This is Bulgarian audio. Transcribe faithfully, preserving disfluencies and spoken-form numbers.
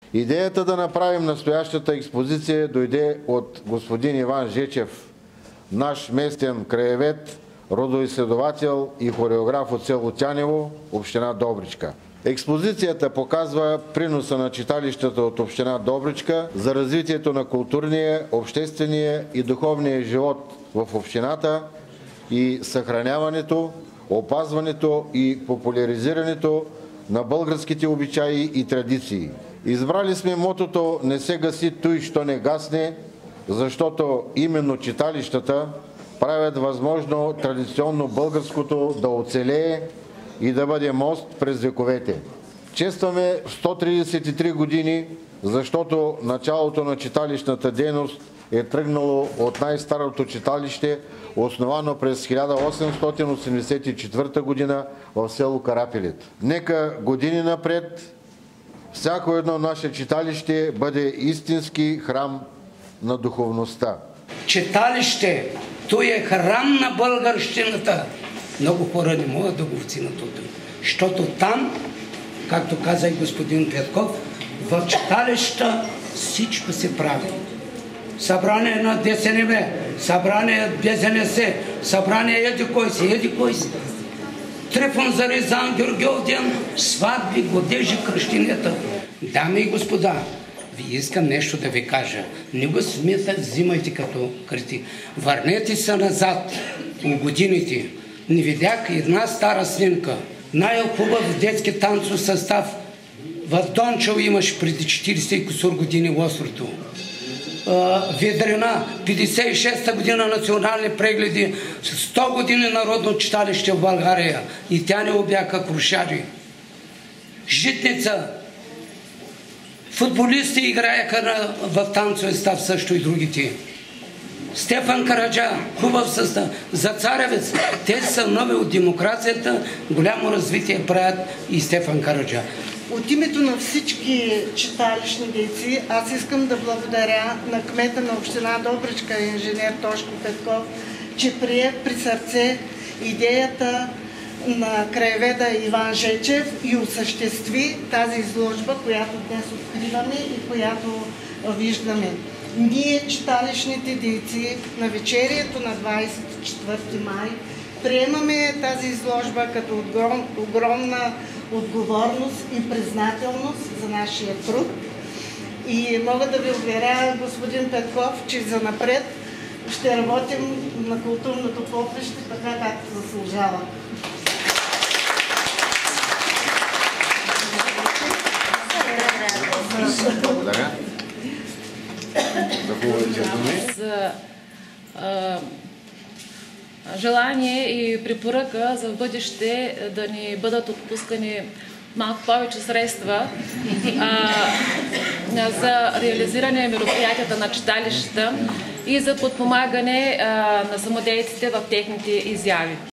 Идеята да направим настоящата експозиция дойде от господин Иван Жечев, наш местен краевед, родоизследовател и хореограф от село Тянево, община Добричка. Експозицията показва приноса на читалищата от община Добричка за развитието на културния, обществения и духовния живот в общината и съхраняването, опазването и популяризирането на българските обичаи и традиции. Избрали сме мотото "Не се гаси той, що не гасне", защото именно читалищата правят възможно традиционно българското да оцелее и да бъде мост през вековете. Честваме сто тридесет и три години, защото началото на читалищната дейност е тръгнало от най-старото читалище, основано през хиляда осемстотин осемдесет и четвърта година в село Карапелит. Нека години напред всяко едно наше читалище бъде истински храм на духовността. Читалище, то е храм на българщината. Много хора не могат да го оценят от това. Защото там, както каза и господин Петков, в читалища всичко се прави. Събрание на ДСНБ, събрание ДСНС, събрание еди кой си, еди кой си. Трифон за Рязан, Георгиовден, сватби, годежи, кръщинета. Дами и господа, ви искам нещо да ви кажа. Не го смета, взимайте като критик. Върнете се назад в годините. Не видях една стара снимка. Най-хубав детски танцов състав в Дончево имаш преди четиридесет и кусур години острото. Ведрина, петдесет и шеста година национални прегледи, сто години народно читалище в България и тя не обяха крушари. Житница, футболисти играеха в танцове став също и другите. Стефан Караджа, хубав състав. За Царевец, те са нови от демокрацията, голямо развитие правят и Стефан Караджа. От името на всички читалищни дейци, аз искам да благодаря на кмета на община Добричка, инженер Тошко Петков, че прие при сърце идеята на краеведа Иван Жечев и осъществи тази изложба, която днес откриваме и която виждаме. Ние, читалищните дейци, на вечерието на двадесет и четвърти май, приемаме тази изложба като огромна отговорност и признателност за нашия труд. И мога да ви уверя, господин Петков, че занапред ще работим на културното поприще така, както заслужава. Благодаря. За а, желание и препоръка за в бъдеще да ни бъдат отпускани малко повече средства а, за реализиране на мероприятията на читалищата и за подпомагане а, на самодейците в техните изяви.